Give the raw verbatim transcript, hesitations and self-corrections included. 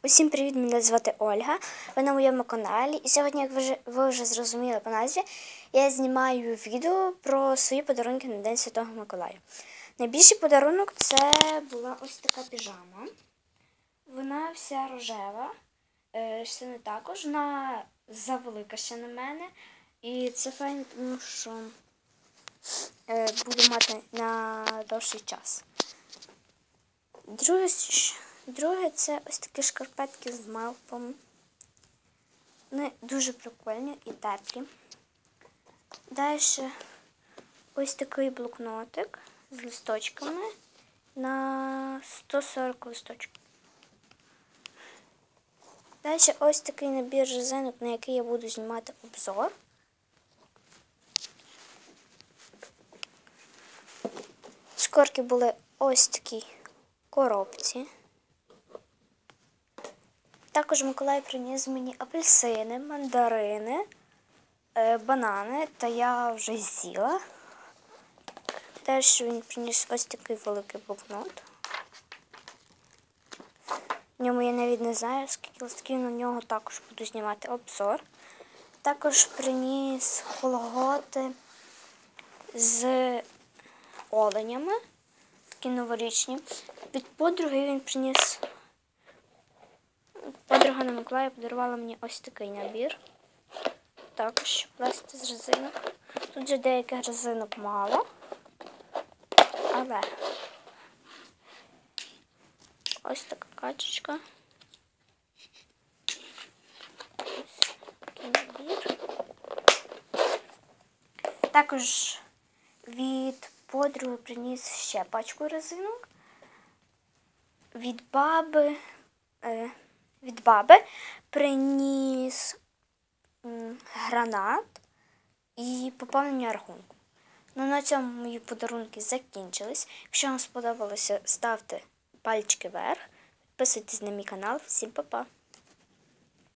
Усім привіт, мене звати Ольга, ви на моєму каналі. І сьогодні, як ви вже, ви вже зрозуміли по назві, я знімаю відео про свої подарунки на День Святого Миколая. Найбільший подарунок – це була ось така піжама. Вона вся рожева, ще не також, вона завелика ще на мене. І це файно, тому що буду мати на довший час. Друге, Друге, це ось такі шкарпетки з мавпами. Вони дуже прикольні і теплі. Далі ось такий блокнотик з листочками на сто сорок листочків. Далі ось такий набір резинок, на який я буду знімати обзор. Шкорки були ось такі коробці. Також Миколай приніс мені апельсини, мандарини, банани, та я вже з'їла. Далі він приніс ось такий великий блокнот. В ньому я навіть не знаю, скільки листків, на нього також буду знімати обзор. Також приніс колготи з оленями, такі новорічні. Від подруги він приніс... Подруга на Миколая подарувала мені ось такий набір. Також, щоб плести з резинок. Тут вже деяких резинок мало. Але ось така качечка. Ось такий набір. Також від подруги приніс ще пачку резинок. Від баби... Е, Від баби приніс м, гранат і поповнення рахунку. Ну, на цьому мої подарунки закінчились. Якщо вам сподобалося, ставте пальчики вверх, підписуйтесь на мій канал. Всім па-па!